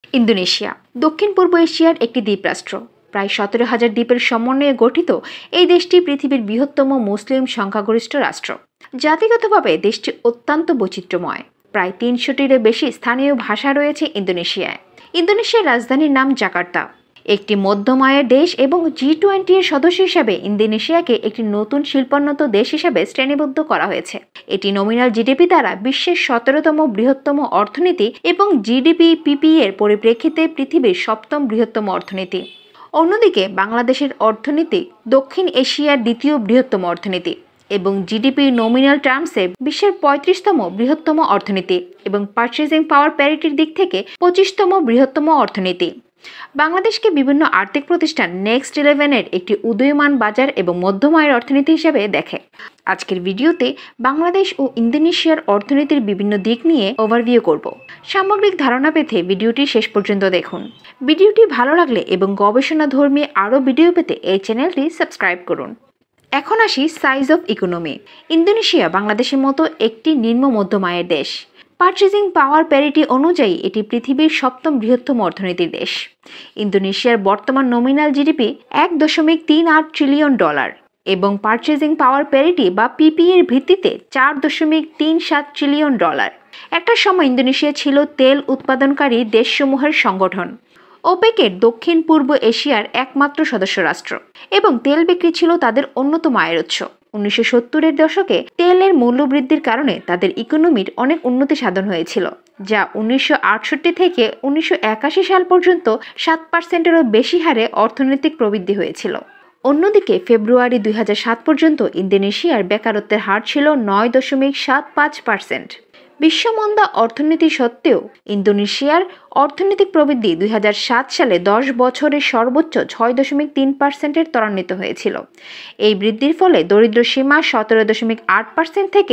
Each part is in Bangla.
ইন্দোনেশিয়া দক্ষিণ পূর্ব এশিয়ার একটি দ্বীপরাষ্ট্র। প্রায় 17,000 দ্বীপের সমন্বয়ে গঠিত এই দেশটি পৃথিবীর বৃহত্তম মুসলিম সংখ্যাগরিষ্ঠ রাষ্ট্র। জাতিগতভাবে দেশটি অত্যন্ত বৈচিত্র্যময়। প্রায় 300টিরও বেশি স্থানীয় ভাষা রয়েছে ইন্দোনেশিয়ায়। ইন্দোনেশিয়ার রাজধানীর নাম জাকার্তা। একটি মধ্যম আয়ের দেশ এবং G20 এর সদস্য হিসাবে ইন্দোনেশিয়াকে একটি নতুন শিল্পোন্নত দেশ হিসাবে শ্রেণীবদ্ধ করা হয়েছে। এটি নমিনাল জিডিপি দ্বারা বিশ্বের 17তম বৃহত্তম অর্থনীতি এবং জিডিপি পিপি এর পরিপ্রেক্ষিতে পৃথিবীর 7ম বৃহত্তম অর্থনীতি। অন্যদিকে বাংলাদেশের অর্থনীতি দক্ষিণ এশিয়ার 2য় বৃহত্তম অর্থনীতি এবং জিডিপি নমিনাল টার্মসে বিশ্বের 35তম বৃহত্তম অর্থনীতি এবং পারচেজিং পাওয়ার প্যারিটির দিক থেকে 25তম বৃহত্তম অর্থনীতি। বাংলাদেশকে বিভিন্ন আর্থিক প্রতিষ্ঠান নেক্সট 11-এর একটি উদীয়মান বাজার এবং মধ্যম আয়ের অর্থনীতি হিসেবে দেখে। আজকের ভিডিওতে বাংলাদেশ ও ইন্দোনেশিয়ার অর্থনীতির বিভিন্ন দিক নিয়ে ওভারভিউ করব। সামগ্রিক ধারণা পেতে ভিডিওটি শেষ পর্যন্ত দেখুন। ভিডিওটি ভালো লাগলে এবং গবেষণাধর্মী আরও ভিডিও পেতে এই চ্যানেলটি সাবস্ক্রাইব করুন। এখন আসি সাইজ অফ ইকোনমি। ইন্দোনেশিয়া বাংলাদেশের মতো একটি নিম্ন মধ্যম আয়ের দেশ। পারচেজিং পাওয়ার প্যারিটি অনুযায়ী এটি পৃথিবীর 7ম বৃহত্তম অর্থনীতির দেশ। ইন্দোনেশিয়ার বর্তমান নমিনাল জিডিপি $1.38 ট্রিলিয়ন এবং পারচেজিং পাওয়ার প্যারিটি বা পিপি এর ভিত্তিতে $4.37 ট্রিলিয়ন। একটা সময় ইন্দোনেশিয়া ছিল তেল উৎপাদনকারী দেশসমূহের সংগঠন, ওপেকের দক্ষিণ পূর্ব এশিয়ার একমাত্র সদস্য রাষ্ট্র এবং তেল বিক্রি ছিল তাদের অন্যতম আয়ের উৎস। 1970-এর দশকে তেলের মূল্য বৃদ্ধির কারণে তাদের ইকোনমির অনেক উন্নতি সাধন হয়েছিল, যা 1968 থেকে 1981 সাল পর্যন্ত 7%-এরও বেশি হারে অর্থনৈতিক প্রবৃদ্ধি হয়েছিল। অন্যদিকে ফেব্রুয়ারি 2007 পর্যন্ত ইন্দোনেশিয়ার বেকারত্বের হার ছিল 9.75%। বিশ্বমন্দা অর্থনীতি সত্ত্বেও ইন্দোনেশিয়ার অর্থনৈতিক প্রবৃদ্ধি 2007 সালে 10 বছরের সর্বোচ্চ 6.3%-এর ত্বরান্বিত হয়েছিল। এই বৃদ্ধির ফলে দরিদ্র সীমা 17.8% থেকে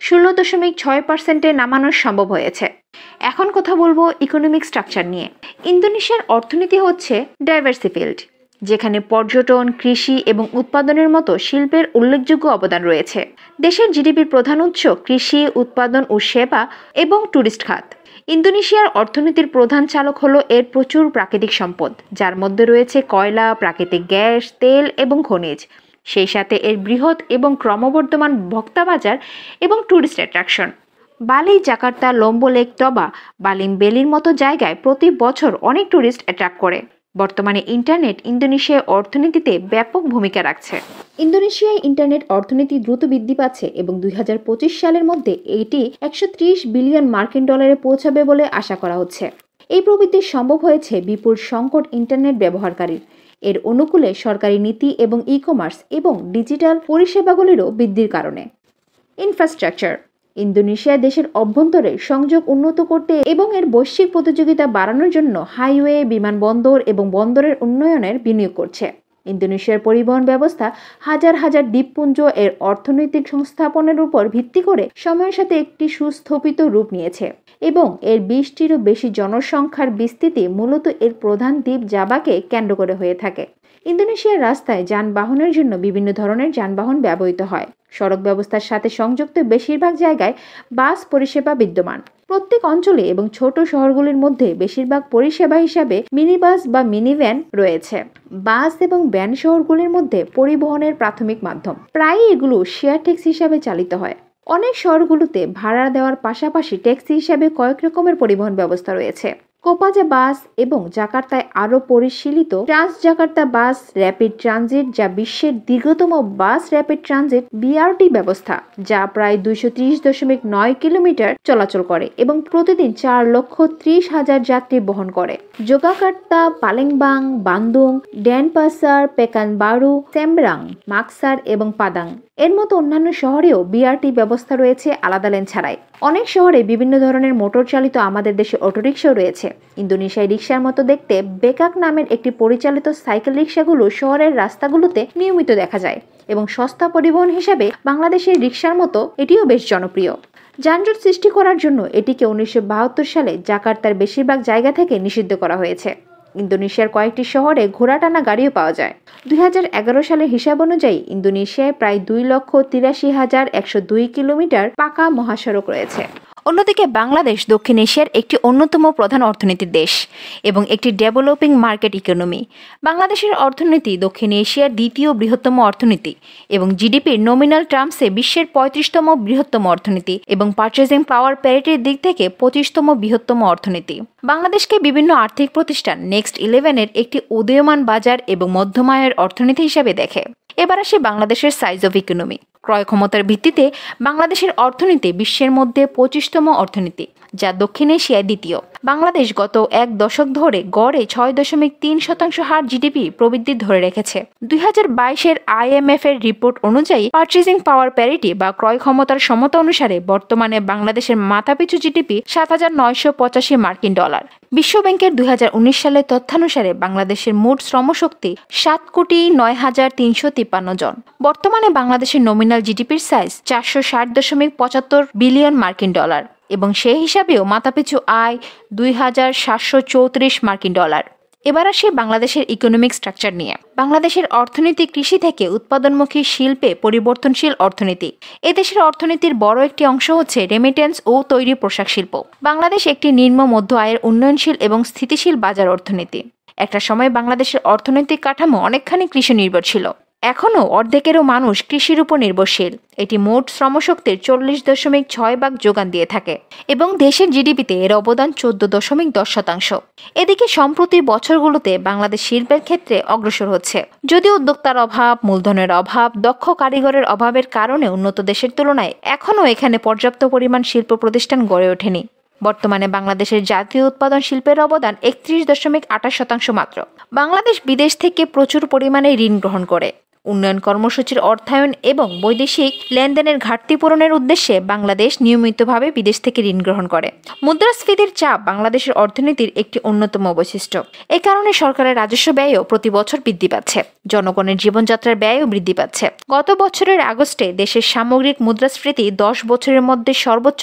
16.6%-এ নামানো সম্ভব হয়েছে। এখন কথা বলবো ইকোনমিক স্ট্রাকচার নিয়ে। ইন্দোনেশিয়ার অর্থনীতি হচ্ছে ডাইভার্সিফাইড, যেখানে পর্যটন, কৃষি এবং উৎপাদনের মতো শিল্পের উল্লেখযোগ্য অবদান রয়েছে। দেশের জিডিপির প্রধান উৎস কৃষি, উৎপাদন ও সেবা এবং ট্যুরিস্ট খাত। ইন্দোনেশিয়ার অর্থনীতির প্রধান চালক হলো এর প্রচুর প্রাকৃতিক সম্পদ, যার মধ্যে রয়েছে কয়লা, প্রাকৃতিক গ্যাস, তেল এবং খনিজ। সেই সাথে এর বৃহৎ এবং ক্রমবর্ধমান ভোক্তা বাজার এবং ট্যুরিস্ট অ্যাট্রাকশন। বালি, জাকার্তা, লোম্বোলেক, টবা, বালিম বেলির মতো জায়গায় প্রতি বছর অনেক ট্যুরিস্ট অ্যাট্রাক্ট করে। বর্তমানে ইন্টারনেট ইন্দোনেশিয়ার অর্থনীতিতে ব্যাপক ভূমিকা রাখছে। ইন্দোনেশিয়ায় ইন্টারনেট অর্থনীতি দ্রুত বৃদ্ধি পাচ্ছে এবং 2025 সালের মধ্যে এটি $130 বিলিয়ন পৌঁছাবে বলে আশা করা হচ্ছে। এই প্রবৃদ্ধি সম্ভব হয়েছে বিপুল সংকট ইন্টারনেট ব্যবহারকারীর, এর অনুকূলে সরকারি নীতি এবং ই-কমার্স এবং ডিজিটাল পরিষেবাগুলিরও বৃদ্ধির কারণে। ইনফ্রাস্ট্রাকচার। ইন্দোনেশিয়া দেশের অভ্যন্তরে সংযোগ উন্নত করতে এবং এর বৈশ্বিক প্রতিযোগিতা বাড়ানোর জন্য হাইওয়ে, বিমানবন্দর এবং বন্দরের উন্নয়নের বিনিয়োগ করছে। ইন্দোনেশিয়ার পরিবহন ব্যবস্থা হাজার হাজার দ্বীপপুঞ্জ এর অর্থনৈতিক সংস্থাপনের উপর ভিত্তি করে সময়ের সাথে একটি সুস্থপিত রূপ নিয়েছে এবং এর 20টিরও বেশি জনসংখ্যার বিস্তৃতি মূলত এর প্রধান দ্বীপ জাভাকে কেন্দ্র করে হয়ে থাকে। ইন্দোনেশিয়ার রাস্তায় যানবাহনের জন্য বিভিন্ন ধরনের যানবাহন ব্যবহৃত হয়। সড়ক ব্যবস্থার সাথে সংযুক্ত বেশিরভাগ জায়গায় বাস পরিষেবা বিদ্যমান। প্রত্যেক অঞ্চলে এবং ছোট শহরগুলির মধ্যে বেশিরভাগ পরিষেবা হিসাবে মিনিবাস বা মিনিভ্যান রয়েছে। বাস এবং ভ্যান শহরগুলির মধ্যে পরিবহনের প্রাথমিক মাধ্যম। প্রায়ই এগুলো শেয়ার ট্যাক্সি হিসাবে চালিত হয়। অনেক শহরগুলোতে ভাড়া দেওয়ার পাশাপাশি ট্যাক্সি হিসাবে কয়েক রকমের পরিবহন ব্যবস্থা রয়েছে। কোপাজা বাস এবং জাকার্তায় আরও পরিশীলিত Trans Jakarta bus rapid transit, যা বিশ্বের দীর্ঘতম বাস র্যাপিড ট্রানজিট বিআরটি ব্যবস্থা, যা প্রায় 230.9 কিলোমিটার চলাচল করে এবং প্রতিদিন 4,30,000 যাত্রী বহন করে। জোগাকার্তা, পালেংবাং, বান্দুং, ডেনপাসার, পেকানবারু, সেমব্রাং, মাকসার এবং পাদাং এর মতো অন্যান্য শহরেও বিআরটি ব্যবস্থা রয়েছে আলাদা লেন ছাড়াই। অনেক শহরে বিভিন্ন ধরনের মোটর চালিত আমাদের দেশে অটোরিকশাও রয়েছে। ইন্দোনেশিয়ায় রিকশার মতো দেখতে বেকাক নামের একটি পরিচালিত সাইকেল রিকশাগুলো শহরের রাস্তাগুলোতে নিয়মিত দেখা যায় এবং সস্তা পরিবহন হিসাবে বাংলাদেশের রিকশার মতো এটিও বেশ জনপ্রিয়। যানজট সৃষ্টি করার জন্য এটিকে 1972 সালে জাকার্তার বেশিরভাগ জায়গা থেকে নিষিদ্ধ করা হয়েছে। ইন্দোনেশিয়ার কয়েকটি শহরে ঘোড়া টানা গাড়িও পাওয়া যায়। 2011 সালের হিসাব অনুযায়ী ইন্দোনেশিয়ায় প্রায় 2,83,102 কিলোমিটার পাকা মহাসড়ক রয়েছে। অন্যদিকে বাংলাদেশ দক্ষিণ এশিয়ার একটি অন্যতম প্রধান অর্থনীতির দেশ এবং একটি ডেভেলপিং মার্কেট ইকোনমি। বাংলাদেশের অর্থনীতি দক্ষিণ এশিয়ার দ্বিতীয় বৃহত্তম অর্থনীতি এবং জিডিপির নমিনাল টার্মসে বিশ্বের 35তম বৃহত্তম অর্থনীতি এবং পারচেজিং পাওয়ার প্যারিটির দিক থেকে 25তম বৃহত্তম অর্থনীতি। বাংলাদেশকে বিভিন্ন আর্থিক প্রতিষ্ঠান নেক্সট 11-এর একটি উদীয়মান বাজার এবং মধ্যম আয়ের অর্থনীতি হিসেবে দেখে। এবার আসে বাংলাদেশের সাইজ অফ ইকোনমি। ক্রয় ক্ষমতার ভিত্তিতে বাংলাদেশের অর্থনীতি বিশ্বের মধ্যে 25তম অর্থনীতি, যা দক্ষিণ এশিয়ায় দ্বিতীয়। বাংলাদেশ গত এক দশক ধরে গড়ে 6.3% হার জিডিপি প্রবৃদ্ধি ধরে রেখেছে। 2022-এর IMF এর রিপোর্ট অনুযায়ী পারচেজিং পাওয়ার প্যারিটি বা ক্রয় ক্ষমতার সমতা অনুসারে বর্তমানে বাংলাদেশের মাথাপিছু জিডিপি $7,985 মার্কিন ডলার। বিশ্বব্যাংকের 2019 সালের তথ্যানুসারে বাংলাদেশের মোট শ্রমশক্তি 7,09,353 জন। বর্তমানে বাংলাদেশের নমিনাল জিডিপির সাইজ 460.75 বিলিয়ন মার্কিন ডলার এবং সেই হিসাবেও মাথাপিছু আয় 2,734 মার্কিন ডলার। এবার আসি বাংলাদেশের ইকোনমিক স্ট্রাকচার নিয়ে। বাংলাদেশের অর্থনীতি কৃষি থেকে উৎপাদনমুখী শিল্পে পরিবর্তনশীল অর্থনীতি। এদেশের অর্থনীতির বড় একটি অংশ হচ্ছে রেমিটেন্স ও তৈরি পোশাক শিল্প। বাংলাদেশ একটি নিম্ন মধ্য আয়ের উন্নয়নশীল এবং স্থিতিশীল বাজার অর্থনীতি। একটা সময় বাংলাদেশের অর্থনৈতিক কাঠামো অনেকখানি কৃষি নির্ভর ছিল। এখনও অর্ধেকেরও মানুষ কৃষির উপর নির্ভরশীল। এটি মোট শ্রমশক্তির 40.6% যোগান দিয়ে থাকে এবং দেশের জিডিপিতে এর অবদান 14.10%। এদিকে সম্প্রতি বছরগুলোতে বাংলাদেশ শিল্পের ক্ষেত্রে অগ্রসর হচ্ছে, যদিও উদ্যোক্তার অভাব, মূলধনের অভাব, দক্ষ কারিগরের অভাবের কারণে উন্নত দেশের তুলনায় এখনও এখানে পর্যাপ্ত পরিমাণ শিল্প প্রতিষ্ঠান গড়ে ওঠেনি। বর্তমানে বাংলাদেশের জাতীয় উৎপাদন শিল্পের অবদান 31.28% মাত্র। বাংলাদেশ বিদেশ থেকে প্রচুর পরিমাণে ঋণ গ্রহণ করে। উন্নয়ন কর্মসূচির অর্থায়ন এবং বৈদেশিক লেনদেনের ঘাটতি পূরণের উদ্দেশ্যে বাংলাদেশ নিয়মিতভাবে বিদেশ থেকে ঋণ গ্রহণ করে। মুদ্রাস্ফীতির চাপ বাংলাদেশের অর্থনীতির একটি অন্যতম বৈশিষ্ট্য। এ কারণে সরকারের রাজস্ব ব্যয়ও প্রতি বছর বৃদ্ধি পাচ্ছে। জনগণের জীবনযাত্রার ব্যয়ও বৃদ্ধি পাচ্ছে। গত বছরের আগস্টে দেশের সামগ্রিক মুদ্রাস্ফীতি 10 বছরের মধ্যে সর্বোচ্চ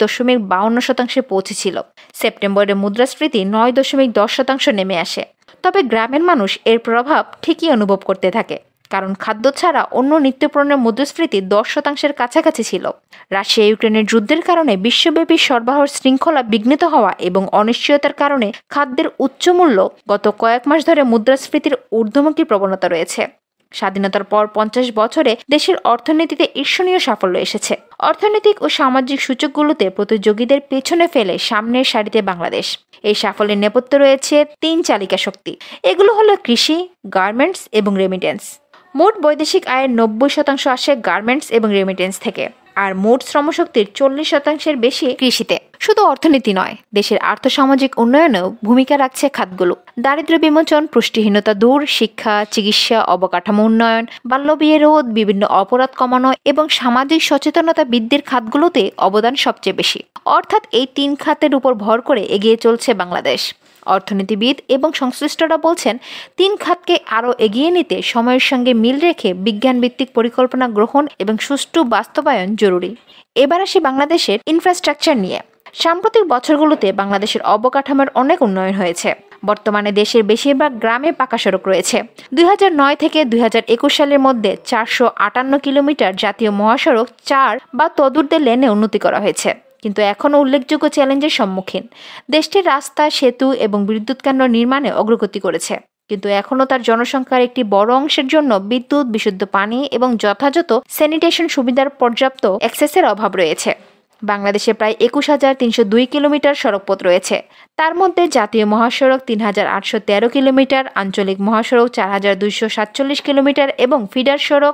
9.52% পৌঁছেছিল। সেপ্টেম্বরে মুদ্রাস্ফীতি 9.10% নেমে আসে। তবে গ্রামের মানুষ এর প্রভাব ঠিকই অনুভব করতে থাকে, কারণ খাদ্য ছাড়া অন্য নিত্যপণ্যের মুদ্রাস্ফীতি 10%-এর কাছাকাছি ছিল। রাশিয়া ইউক্রেনের যুদ্ধের কারণে বিশ্বব্যাপী সরবরাহ শৃঙ্খলা বিঘ্নিত হওয়া এবং অনিশ্চয়তার কারণে খাদ্যের উচ্চ মূল্য গত কয়েক মাস ধরে মুদ্রাস্ফীতির ঊর্ধ্বমুখী প্রবণতা রয়েছে। স্বাধীনতার পর 50 বছরে দেশের অর্থনীতিতে ঈর্ষণীয় সাফল্য এসেছে। অর্থনৈতিক ও সামাজিক সূচকগুলোতে প্রতিযোগীদের পেছনে ফেলে সামনের সারিতে বাংলাদেশ। এই সাফল্যের নেপথ্যে রয়েছে 3 চালিকা শক্তি। এগুলো হলো কৃষি, গার্মেন্টস এবং রেমিটেন্স। মোট বৈদেশিক আয়ের 90% আসে গার্মেন্টস এবং রেমিটেন্স থেকে, আর মোট শ্রমশক্তির 40%-এর বেশি কৃষিতে। শুধু অর্থনীতি নয়, দেশের আর্থসামাজিক উন্নয়নেও ভূমিকা রাখছে খাতগুলো। দারিদ্র্য বিমোচন, পুষ্টিহীনতা দূর, শিক্ষা, চিকিৎসা, অবকাঠামো উন্নয়ন, বাল্যবিয়ে রোধ, বিভিন্ন অপরাধ কমানো এবং সামাজিক সচেতনতা বৃদ্ধির খাতগুলোতে অবদান সবচেয়ে বেশি। অর্থাৎ এই 3 খাতের উপর ভর করে এগিয়ে চলছে বাংলাদেশ। অর্থনীতিবিদ এবং সংশ্লিষ্টরা বলছেন 3 খাতকে আরও এগিয়ে নিতে সময়ের সঙ্গে মিল রেখে বিজ্ঞানভিত্তিক পরিকল্পনা গ্রহণ এবং সুষ্ঠু বাস্তবায়ন জরুরি। এবার আসি বাংলাদেশের ইনফ্রাস্ট্রাকচার নিয়ে। সাম্প্রতিক বছরগুলোতে বাংলাদেশের অবকাঠামোর অনেক উন্নয়ন হয়েছে। বর্তমানে দেশের বেশিরভাগ গ্রামে পাকা সড়ক রয়েছে। 2009 থেকে 2021 সালের মধ্যে 458 কিলোমিটার জাতীয় মহাসড়ক 4 বা তদূর্ধ্ব লেনে উন্নতি করা হয়েছে, কিন্তু এখনও উল্লেখযোগ্য চ্যালেঞ্জের সম্মুখীন। দেশটির রাস্তা, সেতু এবং বিদ্যুৎ কেন্দ্র নির্মাণে অগ্রগতি করেছে, কিন্তু এখনও তার জনসংখ্যার একটি বড় অংশের জন্য বিদ্যুৎ, বিশুদ্ধ পানি এবং যথাযথ স্যানিটেশন সুবিধার পর্যাপ্ত অ্যাক্সেসের অভাব রয়েছে। বাংলাদেশে প্রায় 21,302 কিলোমিটার সড়কপথ রয়েছে। তার মধ্যে জাতীয় মহাসড়ক 3,813 কিলোমিটার, আঞ্চলিক মহাসড়ক 4,247 কিলোমিটার এবং ফিডার সড়ক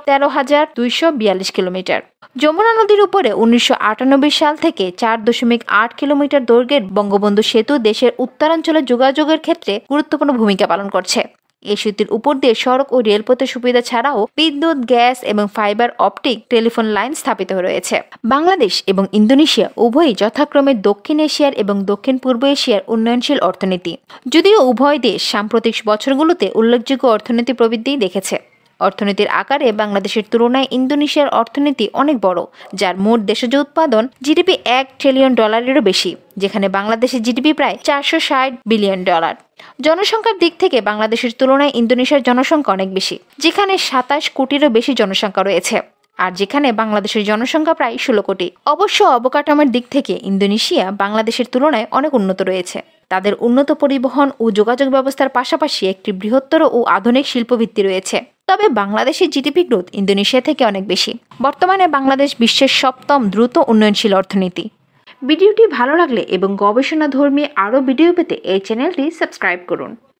13,242 কিলোমিটার। যমুনা নদীর উপরে 1998 সাল থেকে 4.8 কিলোমিটার দৈর্ঘ্যের বঙ্গবন্ধু সেতু দেশের উত্তরাঞ্চলে যোগাযোগের ক্ষেত্রে গুরুত্বপূর্ণ ভূমিকা পালন করছে। এই সেতুর উপর দিয়ে সড়ক ও রেলপথের সুবিধা ছাড়াও বিদ্যুৎ, গ্যাস এবং ফাইবার অপটিক টেলিফোন লাইন স্থাপিত রয়েছে। বাংলাদেশ এবং ইন্দোনেশিয়া উভয়ই যথাক্রমে দক্ষিণ এশিয়ার এবং দক্ষিণ পূর্ব এশিয়ার উন্নয়নশীল অর্থনীতি। যদিও উভয় দেশ সাম্প্রতিক বছরগুলোতে উল্লেখযোগ্য অর্থনীতি প্রবৃদ্ধি দেখেছে। অর্থনীতির আকারে বাংলাদেশের তুলনায় ইন্দোনেশিয়ার অর্থনীতি অনেক বড়, যার মোট দেশজ উৎপাদন জিডিপি $1 ট্রিলিয়ন বেশি, যেখানে বাংলাদেশের জিডিপি প্রায় $460 বিলিয়ন। জনসংখ্যার দিক থেকে বাংলাদেশের তুলনায় ইন্দোনেশিয়ার জনসংখ্যা অনেক বেশি, যেখানে 27 কোটিরও বেশি জনসংখ্যা রয়েছে। আর যেখানে বাংলাদেশের জনসংখ্যা প্রায় 16 কোটি। অবশ্য অবকাঠামোর দিক থেকে ইন্দোনেশিয়া বাংলাদেশের তুলনায় অনেক উন্নত রয়েছে। তাদের উন্নত পরিবহন ও যোগাযোগ ব্যবস্থার পাশাপাশি একটি বৃহত্তর ও আধুনিক শিল্পভিত্তি রয়েছে। তবে বাংলাদেশের জিডিপি গ্রোথ ইন্দোনেশিয়া থেকে অনেক বেশি। বর্তমানে বাংলাদেশ বিশ্বের 7ম দ্রুত উন্নয়নশীল অর্থনীতি। ভিডিওটি ভালো লাগলে এবং গবেষণাধর্মী আরও ভিডিও পেতে এই চ্যানেলটি সাবস্ক্রাইব করুন।